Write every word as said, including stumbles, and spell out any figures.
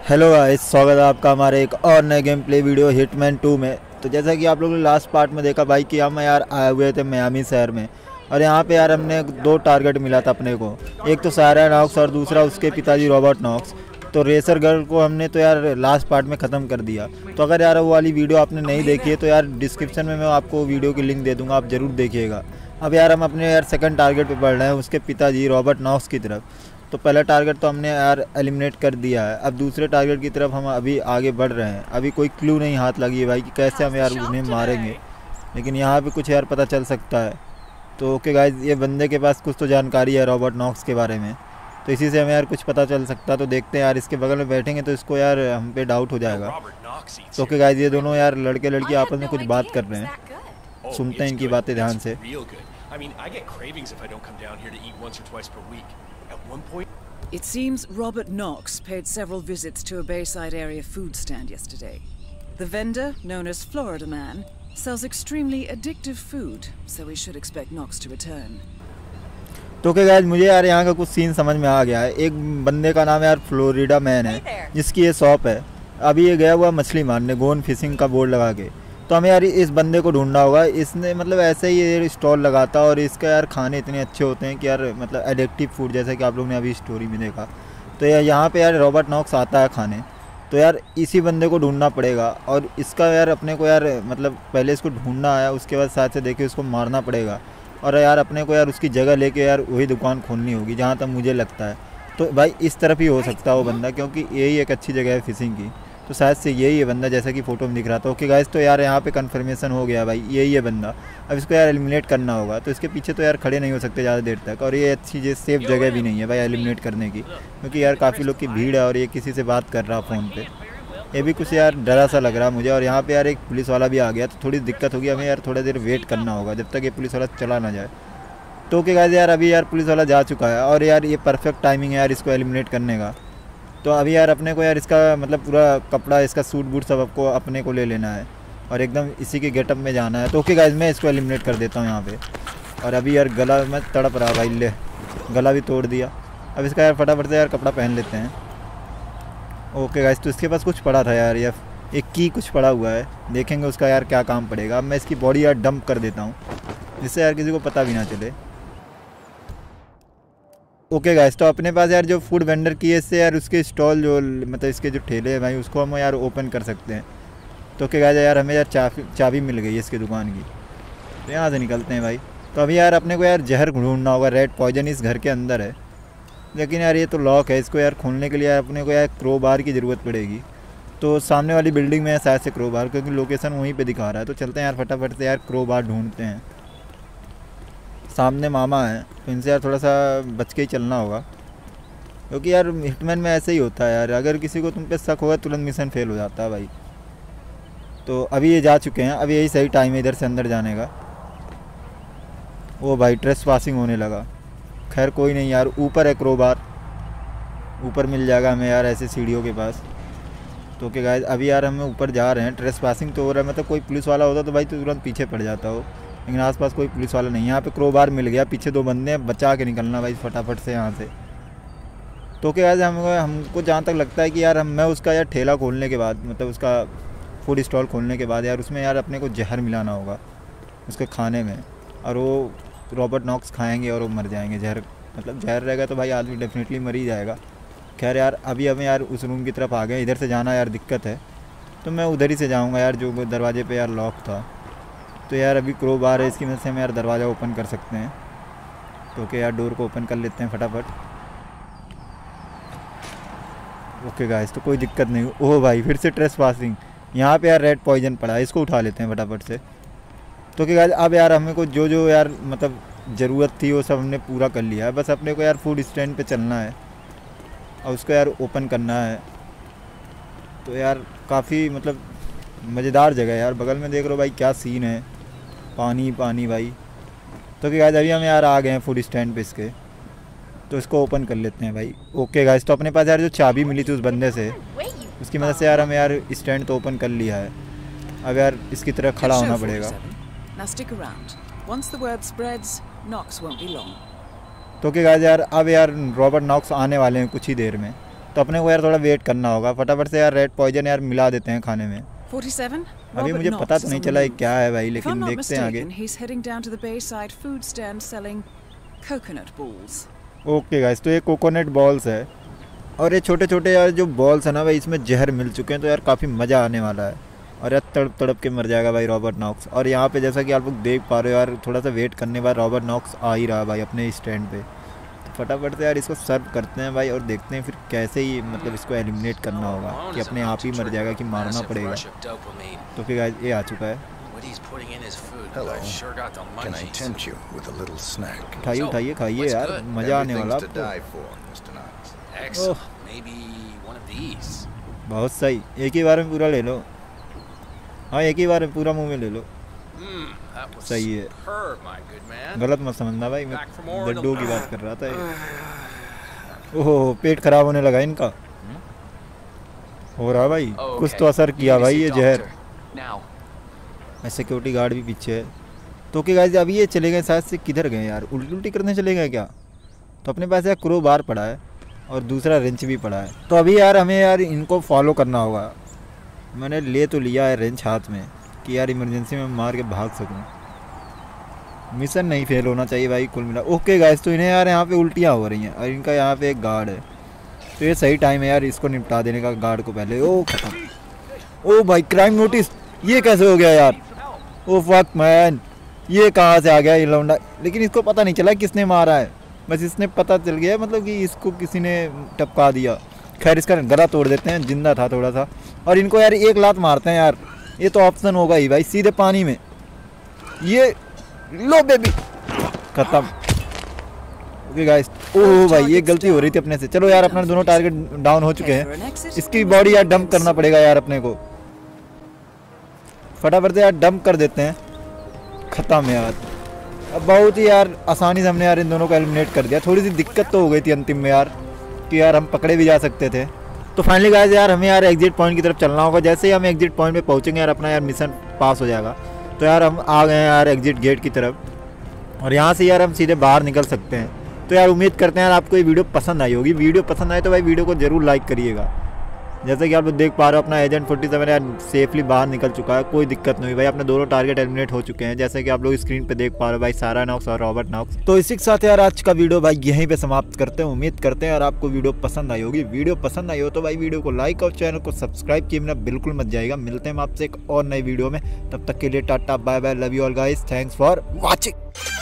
Hello guys, स्वागत है आपका हमारे एक और नए game play video Hitman two में। तो जैसा कि आप लोगों ने लास्ट पार्ट में देखा भाई कि हम यार आए हुए थे मियामी शहर में, और यहाँ पे यार हमने दो टारगेट मिला था अपने को। एक तो सारा नॉक्स और दूसरा उसके पिताजी रॉबर्ट नॉक्स। तो रेसर गर्ल को हमने तो यार लास्ट पार्ट में ख़त्म कर दिया। तो अगर यार वो वाली वीडियो आपने नहीं देखी है तो यार डिस्क्रिप्शन में मैं आपको वीडियो की लिंक दे दूँगा, आप ज़रूर देखिएगा। अब यार हम अपने यार सेकंड टारगेट पे बढ़ रहे हैं, उसके पिताजी रॉबर्ट नॉक्स की तरफ। तो पहला टारगेट तो हमने यार एलिमिनेट कर दिया है। अब दूसरे टारगेट की तरफ हम अभी आगे बढ़ रहे हैं। अभी कोई क्लू नहीं हाथ लगी है भाई कि कैसे हम यार उन्हें मारेंगे, लेकिन यहाँ पे कुछ यार पता चल सकता है। तो ओके गाइज, ये बंदे के पास कुछ तो जानकारी है रॉबर्ट नॉक्स के बारे में, तो इसी से हमें यार कुछ पता चल सकता है। तो देखते हैं यार, इसके बगल में बैठेंगे तो इसको यार हम पे डाउट हो जाएगा। तो ओके गाइज, ये दोनों यार लड़के लड़की आपस में कुछ बात कर रहे हैं, सुनते हैं इनकी बातें ध्यान से। It seems Robert Knox paid several visits to a Bayside area food stand yesterday. The vendor, known as Florida Man, sells extremely addictive food, so we should expect Knox to return. तो क्या guys, मुझे यार यहाँ का कुछ scene समझ में आ गया है। एक बंदे का नाम यार फ्लोरिडा मैन है, जिसकी ये शॉप है। अभी ये गया हुआ मछली मारने, गोन फिशिंग का बोर्ड लगा के। तो हमें यार इस बंदे को ढूंढना होगा। इसने मतलब ऐसे ही ये स्टॉल लगाता और इसका यार खाने इतने अच्छे होते हैं कि यार मतलब एडिक्टिव फूड, जैसा कि आप लोग ने अभी स्टोरी में देखा। तो यार यहाँ पे यार रॉबर्ट नॉक्स आता है खाने। तो यार इसी बंदे को ढूंढना पड़ेगा, और इसका यार अपने को यार मतलब पहले इसको ढूंढना है, उसके बाद साथ से देखे उसको मारना पड़ेगा। और यार अपने को यार उसकी जगह लेके यार वही दुकान खोलनी होगी, जहाँ तक मुझे लगता है। तो भाई इस तरफ ही हो सकता है वो बंदा, क्योंकि यही एक अच्छी जगह है फिशिंग की। तो शायद से यही है बंदा, जैसा कि फ़ोटो में दिख रहा था। ओके गाइस, तो यार यहाँ पे कंफर्मेशन हो गया भाई, यही है बंदा। अब इसको यार एलिमिनेट करना होगा। तो इसके पीछे तो यार खड़े नहीं हो सकते ज़्यादा देर तक, और ये अच्छी जे सेफ जगह भी नहीं है भाई एलिमिनेट करने की, क्योंकि यार काफ़ी लोग की भीड़ है और ये किसी से बात कर रहा फ़ोन पर। ये भी कुछ यार डरा सा लग रहा मुझे। और यहाँ पर यार एक पुलिस वाला भी आ गया, तो थोड़ी दिक्कत होगी। हमें यार थोड़ा देर वेट करना होगा जब तक ये पुलिस वाला चला ना जाए। तो ओके गाइस, यार अभी यार पुलिस वाला जा चुका है, और यार ये परफेक्ट टाइमिंग है यार इसको एलिमिनेट करने का। तो अभी यार अपने को यार इसका मतलब पूरा कपड़ा, इसका सूट बूट सब आपको अपने को ले लेना है, और एकदम इसी के गेटअप में जाना है। तो ओके गाइस, मैं इसको एलिमिनेट कर देता हूँ यहाँ पे। और अभी यार गला में तड़प रहा भाई, ले गला भी तोड़ दिया। अब इसका यार फटाफट से यार कपड़ा पहन लेते हैं। ओके गाइस, तो इसके पास कुछ पड़ा था यार, या एक की कुछ पड़ा हुआ है, देखेंगे उसका यार क्या काम पड़ेगा। अब मैं इसकी बॉडी यार डंप कर देता हूँ, जिससे यार किसी को पता भी ना चले। ओके गाइस, तो अपने पास यार जो फूड वेंडर की है, इससे यार उसके स्टॉल जो मतलब इसके जो ठेले हैं भाई, उसको हम यार ओपन कर सकते हैं। तो ओके गाइस, यार हमें यार चाबी चाबी मिल गई है इसकी दुकान की। तो यहाँ से निकलते हैं भाई। तो अभी यार अपने को यार जहर ढूंढना होगा, रेड पॉइजन इस घर के अंदर है। लेकिन यार ये तो लॉक है, इसको यार खोलने के लिए यार अपने को यार क्रो बार की ज़रूरत पड़ेगी। तो सामने वाली बिल्डिंग में है शायद से क्रो बार, क्योंकि लोकेशन वहीं पर दिखा रहा है। तो चलते हैं यार फटाफट से यार क्रो बार ढूँढते हैं। सामने मामा है, तो इनसे यार थोड़ा सा बच के ही चलना होगा, क्योंकि यार हिटमैन में ऐसे ही होता है यार, अगर किसी को तुम पे शक होगा तुरंत मिशन फेल हो जाता है भाई। तो अभी ये जा चुके हैं, अभी यही सही टाइम है इधर से अंदर जाने का। ओ भाई, ट्रेस पासिंग होने लगा। खैर कोई नहीं यार, ऊपर है क्रोबार, ऊपर मिल जाएगा हमें यार ऐसे सीढ़ियों के पास। तो ओके गाइस, अभी यार हमें ऊपर जा रहे हैं। ट्रेस पासिंग तो हो रहा है, मतलब कोई पुलिस वाला होता तो भाई तो तुरंत पीछे पड़ जाता हो, लेकिन आसपास कोई पुलिस वाला नहीं है। यहाँ पे क्रोबार मिल गया, पीछे दो बंदे हैं, बचा के निकलना भाई फटाफट से यहाँ से। तो क्या यार हमको हमको जहाँ तक लगता है कि यार हम मैं उसका यार ठेला खोलने के बाद, मतलब उसका फूड स्टॉल खोलने के बाद यार उसमें यार अपने को जहर मिलाना होगा उसके खाने में, और वो रॉबर्ट नॉक्स खाएंगे और वो मर जाएंगे। जहर मतलब जहर रहेगा तो भाई आदमी डेफिनेटली मर ही जाएगा। खैर यार अभी हमें यार उस रूम की तरफ आ गए, इधर से जाना यार दिक्कत है, तो मैं उधर ही से जाऊँगा यार जो दरवाजे पर यार लॉक था। तो यार अभी क्रो बार है, इसकी मदद से हम यार दरवाज़ा ओपन कर सकते हैं। तो ओके यार, डोर को ओपन कर लेते हैं फटाफट। ओके गाइस, तो कोई दिक्कत नहीं। ओह भाई, फिर से ट्रेस पासिंग। यहाँ पे यार रेड पॉइजन पड़ा है, इसको उठा लेते हैं फटाफट से। तो ओके गाइस, अब यार हमें को जो जो यार मतलब ज़रूरत थी वो सब हमने पूरा कर लिया है। बस अपने को यार फूड स्टैंड पे चलना है और उसको यार ओपन करना है। तो यार काफ़ी मतलब मज़ेदार जगह है यार, बगल में देख लो भाई क्या सीन है, पानी पानी भाई। तो क्या गाइस, अभी हम यार आ गए हैं फूड स्टैंड पे इसके, तो इसको ओपन कर लेते हैं भाई। ओके गाइस, तो अपने पास यार जो चाबी मिली थी उस बंदे से, उसकी मदद से यार हमें यार स्टैंड तो ओपन कर लिया है। अब यार इसकी तरह खड़ा होना पड़ेगा। तो क्या गाइस, यार अब यार रॉबर्ट नॉक्स आने वाले हैं कुछ ही देर में। तो अपने को यार थोड़ा वेट करना होगा। फटाफट से यार रेड पॉइजन यार मिला देते हैं खाने में। forty-seven? अभी मुझे पता तो नहीं चला ये क्या है भाई, If I'm लेकिन not देखते हैं आगे। mistaken, he's heading down to the Bayside food stand selling coconut balls. Okay guys, तो ये कोकोनट बॉल्स है और ये छोटे छोटे यार जो बॉल्स है ना भाई, इसमें जहर मिल चुके हैं, तो यार काफ़ी मज़ा आने वाला है। और यार तड़प तड़प के मर जाएगा भाई रॉबर्ट नॉक्स। और यहाँ पे जैसा कि आप लोग देख पा रहे हो यार, थोड़ा सा वेट करने के बाद रॉबर्ट नॉक्स आ ही रहा भाई अपने स्टैंड पे। तो फटाफट से यार इसको सर्व करते हैं भाई और देखते हैं फिर कैसे ही मतलब इसको एलिमिनेट करना होगा कि अपने आप ही मर जाएगा कि मारना पड़ेगा। तो फिर गाइस ये आ चुका है। उठाइए उठाइए खाइए यार, मज़ा आने वाला आपको। बहुत सही, एक ही बार में पूरा ले लो। हाँ एक ही बार में पूरा मुंह में ले लो। सही है, गलत मत समझना भाई, मैं लड्डू की बात कर रहा था। ओह पेट खराब होने लगा इनका, हो रहा भाई कुछ तो असर किया भाई ये जहर। सिक्योरिटी गार्ड भी पीछे है। तो क्या गाइस अभी ये चले गए शायद से, किधर गए यार, उल्टी उल्टी करने चले गए क्या? तो अपने पास यार क्रो बार पड़ा है और दूसरा रेंच भी पड़ा है। तो अभी यार हमें यार इनको फॉलो करना होगा। मैंने ले तो लिया है रेंच हाथ में कि यार इमरजेंसी में मार के भाग सकूं। मिशन नहीं फेल होना चाहिए भाई कुल मिला। ओके गाइस, तो इन्हें यार यहाँ पे उल्टियाँ हो रही हैं और इनका यहाँ पे एक गार्ड है, तो ये सही टाइम है यार इसको निपटा देने का गार्ड को पहले। ओ खत्म। ओ भाई क्राइम नोटिस, ये कैसे हो गया यार? ओ फक मैन, ये कहाँ से आ गया ये लौंडा? लेकिन इसको पता नहीं चला किसने मारा है, बस इसने पता चल गया मतलब कि इसको किसी ने टपका दिया। खैर इसका गला तोड़ देते हैं, जिंदा था थोड़ा सा। और इनको यार एक लात मारते हैं यार, ये तो ऑप्शन होगा ही भाई, सीधे पानी में। ये लो बेबी, खत्म। ओके गाइस, ओह भाई ये गलती हो रही थी अपने से। चलो यार अपना दोनों टारगेट डाउन हो चुके हैं, इसकी बॉडी यार डंप करना पड़ेगा यार अपने को। फटाफट से यार डंप कर देते हैं, खत्म यार। अब बहुत ही यार आसानी से हमने यार इन दोनों को एलिमिनेट कर दिया। थोड़ी सी दिक्कत तो हो गई थी अंतिम में यार कि यार हम पकड़े भी जा सकते थे। तो फाइनली गाइस यार हमें यार एग्जिट पॉइंट की तरफ चलना होगा। जैसे ही हम एग्जिट पॉइंट पे पहुंचेंगे यार अपना यार मिशन पास हो जाएगा। तो यार हम आ गए हैं यार एग्जिट गेट की तरफ और यहाँ से यार हम सीधे बाहर निकल सकते हैं। तो यार उम्मीद करते हैं यार आपको ये वीडियो पसंद आई होगी। वीडियो पसंद आए तो भाई वीडियो को जरूर लाइक करिएगा। जैसे कि आप लोग देख पा रहे हो अपना एजेंट फोर्टी सेवन यार सेफली बाहर निकल चुका है, कोई दिक्कत नहीं हुई भाई। अपने दोनों टारगेट एलिमिनेट हो चुके हैं, जैसे कि आप लोग स्क्रीन पे देख पा रहे हो भाई, सारा नॉक्स और रॉबर्ट नॉक्स। तो इसी के साथ यार आज का वीडियो भाई यहीं पे समाप्त करते हैं। उम्मीद करते हैं यार आपको वीडियो पसंद आई होगी। वीडियो पसंद आई हो तो भाई वीडियो को लाइक और चैनल को सब्सक्राइब किए बिना बिल्कुल मत जाएगा। मिलते हैं आपसे एक और नई वीडियो में, तब तक के लिए tata bye bye, love you all guys, thanks for watching.